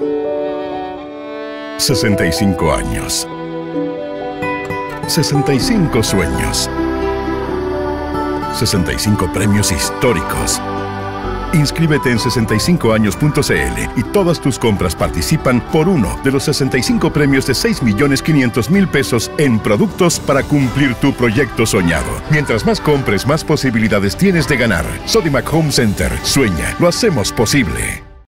65 años. 65 sueños. 65 premios históricos. Inscríbete en 65años.cl y todas tus compras participan por uno de los 65 premios de 6.500.000 pesos en productos para cumplir tu proyecto soñado. Mientras más compres, más posibilidades tienes de ganar. Sodimac Home Center. Sueña. Lo hacemos posible.